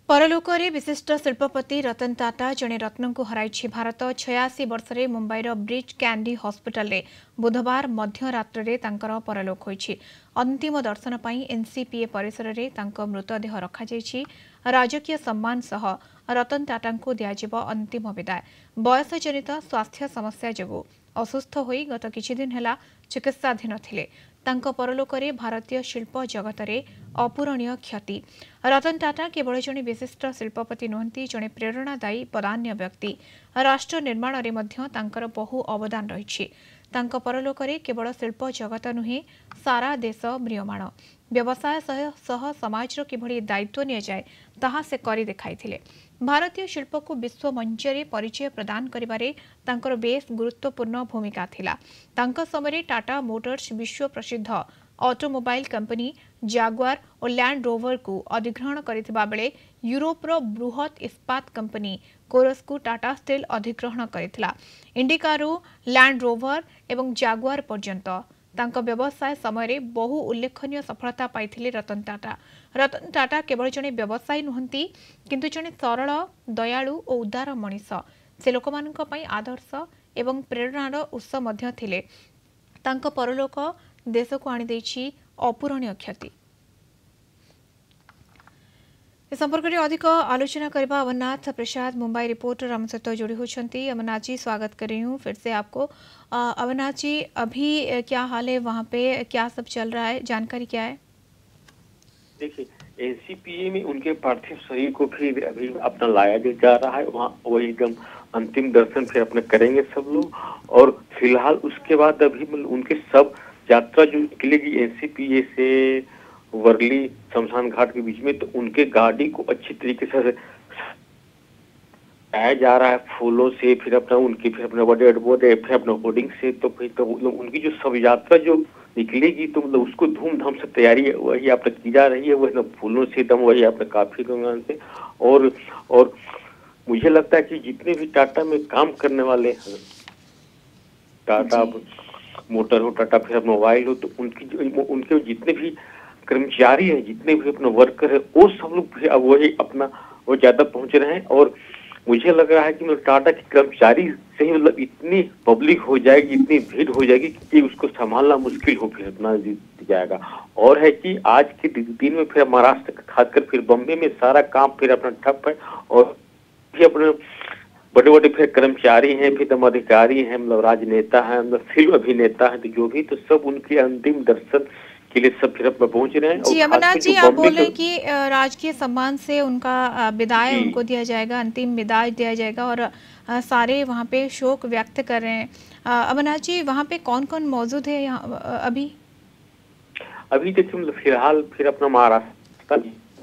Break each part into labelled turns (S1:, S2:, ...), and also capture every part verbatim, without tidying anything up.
S1: परलोकरे विशिष्ट शिल्पपति रतन टाटा जड़े रत्न को हराई भारत छियासी वर्ष में मुंबईर ब्रिज कैंडी हॉस्पिटल रे बुधवार मध्यरात्र रे तांकर परलोक होईछि। अंतिम दर्शन पाई एनसीपीए परिसर रे तांको मृतदेह रखा जायछि। राजकीय सम्मान सह रतन टाटा को दियाजिब अंतिम विदाय। बयस जनित स्वास्थ्य समस्या जोगु असुस्थ होई गत किछि दिन हेला चिकित्साधीन थिले। तांको परलोकरे भारतीय शिल्प जगत रे अपूरणीय क्षति। रतन टाटा केवल जने विशिष्ट शिल्पपति नुहंती, जने प्रेरणादायी पदान्य व्यक्ति। राष्ट्र निर्माण रे मध्य तांकर बहु अवदान रहिछि। तांको परलोकरे केवल शिल्प जगत नुहे, सारा देश म्रियमाण। व्यवसाय सह सह समाजर किभଳି दायित्व निया जाए ताहा से करी देखाइथिले। भारतीय शिल्प को विश्व मंचरे परिचय प्रदान करिबारे तांकर बेस गुरुत्वपूर्ण भूमिका थिला। तांका समय टाटा मोटर्स विश्व प्रसिद्ध ऑटोमोबाइल कंपनी जागुआर और लैंड रोवर को अधिग्रहण करिथिबा बेले यूरोपर बृहत इस्पात कंपनी कोरस को टाटा स्टील अधिग्रहण करिथिला। इंडिकारो, लैंड रोवर एवं जागुआर पर्यंत तांको व्यवसाय समय बहु उल्लेखनीय सफलता पाइथिले रतन टाटा। रतन टाटा केवल जने व्यवसायी नुहंती, किंतु जने सरल, दयालु और उदार मनीष। से लोकमाननक पई आदर्श एवं प्रेरणार उत्स मध्य थिले। तांको परलोक देश को आनी देछि अपूरणीय क्षति। इस संपर्क में अधिक आलोचना करबा अमरनाथ प्रसाद मुंबई रिपोर्टर हम सहित जुड़ी होती। अमरनाथ जी, स्वागत कर रही हूँ फिर से आपको। अमरनाथ जी, अभी क्या हाल है वहाँ पे, क्या सब चल रहा है, जानकारी क्या है?
S2: देखिए, एनसीपीए में उनके पार्थिव शरीर को फिर अभी अपना लाया जा रहा है। वहाँ वही एकदम अंतिम दर्शन फिर अपने करेंगे सब लोग। और फिलहाल उसके बाद अभी उनके सब यात्रा जो निकलेगी एनसीपीए से वर्ली शमशान घाट के बीच में, तो उनके गाड़ी को अच्छी तरीके से आया जा रहा है फूलों से, फिर अपना उनकी फिर अपना बड़े बड़े फिर अपना होर्डिंग से। तो फिर तो उनकी जो सब यात्रा जो निकलेगी तो मतलब उसको धूमधाम से तैयारी वही आपने की जा रही है। वही फूलों से दम वही आपने काफी दुकान से। और और मुझे लगता है कि जितने भी टाटा में काम करने वाले हैं, टाटा मोटर हो, टाटा फिर मोबाइल हो, तो उनकी उनके जितने भी कर्मचारी हैं, जितने भी अपना वर्कर है, वो सब लोग भी अब वही अपना वो ज्यादा पहुंच रहे हैं। और मुझे लग रहा है कि मतलब टाटा के कर्मचारी से ही मतलब इतनी पब्लिक हो जाएगी, इतनी भीड़ हो जाएगी कि उसको संभालना मुश्किल हो फिर अपना जाएगा। और है कि आज के दिन में फिर महाराष्ट्र खासकर फिर बम्बे में सारा काम फिर अपना ठप है। और फिर अपने बड़े बड़े फिर कर्मचारी हैं, फिर तम अधिकारी हैं, मतलब राजनेता हैं, मतलब फिल्म अभिनेता हैं, तो जो भी तो सब उनके अंतिम दर्शन के लिए सब फिर अपना पहुंच रहे हैं।
S1: जी अमरनाथ जी, आप बोल रहे हैं कि राजकीय सम्मान से उनका विदाई उनको दिया जाएगा, अंतिम विदाई दिया जाएगा और सारे वहाँ पे शोक व्यक्त कर रहे हैं। अमरनाथ जी, वहाँ पे कौन कौन मौजूद है यहाँ अभी?
S2: अभी देखिए मतलब फिलहाल फिर अपना महाराष्ट्र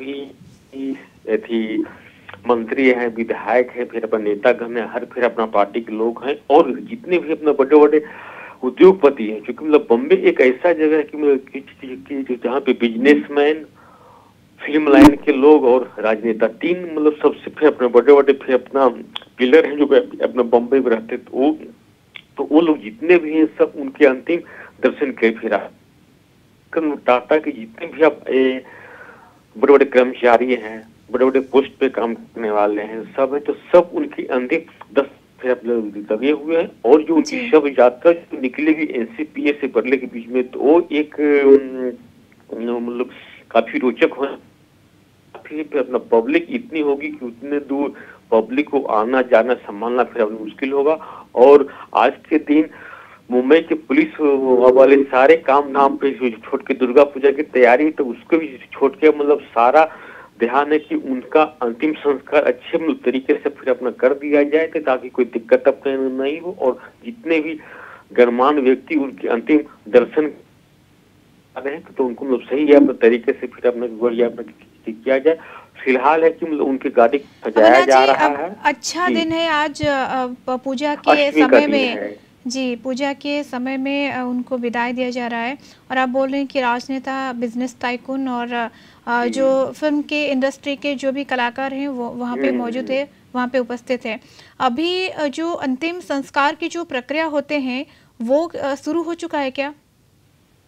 S2: भी थी, मंत्री हैं, विधायक है, फिर अपना नेतागण है, हर फिर अपना पार्टी के लोग हैं। और जितने भी अपना बड़े बड़े उद्योगपति है, क्योंकि मतलब बम्बे एक ऐसा जगह है कि मतलब जहाँ पे बिजनेसमैन, फिल्म लाइन के लोग और राजनेता, तीन मतलब सबसे फिर अपने बड़े बड़े फिर अपना पिलर हैं जो अपना बम्बे में रहते, तो वो तो वो लोग जितने भी हैं सब उनके अंतिम दर्शन के फिर टाटा के जितने भी अब बड़े बड़े कर्मचारी हैं, बड़े बड़े पोस्ट पे काम करने वाले हैं, सब है, तो सब उनकी अंतिम दस फिर अपने लगे हुए हैं। और जो उनकी शव यात्रा जो निकलेगी एनसीपीए से बरले के बीच में, तो वो एक मतलब काफी रोचक हो। फिर अपना पब्लिक इतनी होगी कि उतने दूर पब्लिक को आना जाना संभालना फिर अपना मुश्किल होगा। और आज के दिन मुंबई के पुलिस वाले सारे काम धाम पे छोड़ के दुर्गा पूजा की तैयारी, तो उसको भी छोड़ के मतलब सारा ध्यान है कि उनका अंतिम संस्कार अच्छे तरीके से फिर अपना कर दिया जाए, ताकि कोई दिक्कत अपने नहीं हो। और जितने भी गणमान्य व्यक्ति उनके अंतिम दर्शन कर रहे हैं तो उनको मतलब सही अपने तरीके से फिर अपना बढ़िया किया जाए। फिलहाल है कि मतलब उनकी गाड़ी सजाया जा रहा है।
S1: अच्छा दिन है आज पूजा के समय में जी, पूजा के समय में उनको विदाई दिया जा रहा है। और आप बोल रहे हैं कि राजनेता, बिजनेस टाइकून और जो फिल्म के इंडस्ट्री के जो भी कलाकार हैं वो वहाँ पे मौजूद है, वहाँ पे उपस्थित है। अभी जो अंतिम संस्कार की जो प्रक्रिया होते हैं वो शुरू हो चुका है क्या?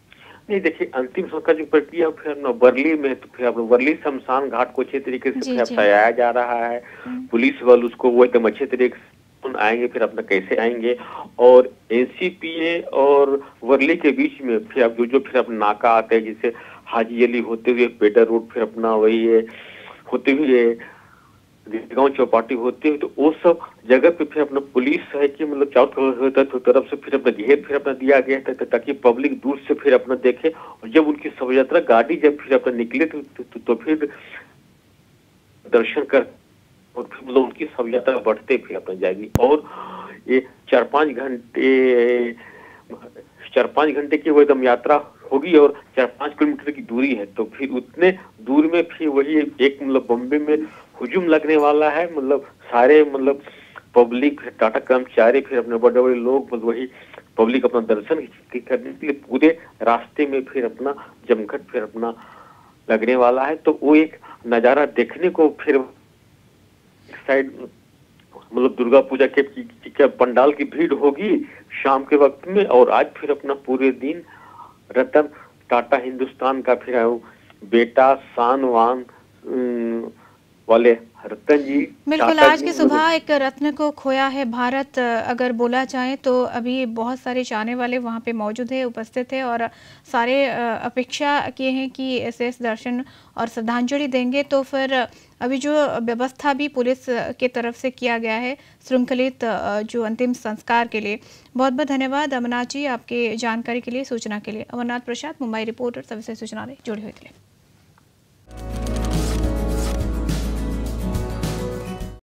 S2: नहीं देखिए, अंतिम संस्कार जो प्रक्रिया फिर अपना वर्ली में, तो फिर अपना वर्ली शमशान घाट को अच्छे तरीके से
S1: जी
S2: फिर
S1: जी।
S2: सजाया जा रहा है।
S1: हम्म,
S2: पुलिस वाले उसको वो एकदम अच्छे तरीके से आएंगे, फिर अपना कैसे आएंगे। और एनसीपीए और वर्ली के बीच में फिर अब जो जो फिर अपना नाका आते हैं, जैसे हाजी अली होते हुए पेडर रोड, फिर अपना वही है होते हुए गांव चौपाटी होते हुए, तो वो सब जगह पे फिर अपना पुलिस है कि मतलब चारों तरफ तरफ से फिर अपना घेर फिर अपना दिया गया था, ताकि पब्लिक दूर से फिर अपना देखे। और जब उनकी शव यात्रा गाड़ी जब फिर अपना निकले तो, तो, तो, तो फिर दर्शन कर और फिर मतलब उनकी शव यात्रा बढ़ते फिर अपना जाएगी। और ये चार पांच घंटे चार पांच घंटे की वो एकदम यात्रा होगी, और चार पांच किलोमीटर की दूरी है। तो फिर उतने दूर में फिर वही एक मतलब बॉम्बे में हुजूम लगने वाला है। मतलब सारे मतलब पब्लिक, टाटा कर्मचारी, फिर अपने बड़े बड़े लोग, मतलब वही पब्लिक अपना दर्शन करने के लिए पूरे रास्ते में फिर अपना जमघट फिर अपना लगने वाला है। तो वो एक नजारा देखने को फिर साइड मतलब दुर्गा पूजा के, के पंडाल की भीड़ होगी शाम के वक्त में। और आज फिर अपना पूरे दिन रतन टाटा हिंदुस्तान का फिर बेटा शान वान वाले रतन जी,
S1: बिल्कुल, आज की सुबह एक रत्न को खोया है भारत, अगर बोला जाए तो अभी बहुत सारे चाहने वाले वहाँ पे मौजूद है, उपस्थित है, और सारे अपेक्षा किए हैं कि शेष दर्शन और श्रद्धांजलि देंगे। तो फिर अभी जो व्यवस्था भी पुलिस के तरफ से किया गया है श्रृंखलित जो अंतिम संस्कार के लिए। बहुत बहुत धन्यवाद अमरनाथ जी आपके जानकारी के लिए, सूचना के लिए। अमरनाथ प्रसाद, मुंबई रिपोर्टर, सबसे सूचना जुड़ी हुई थी।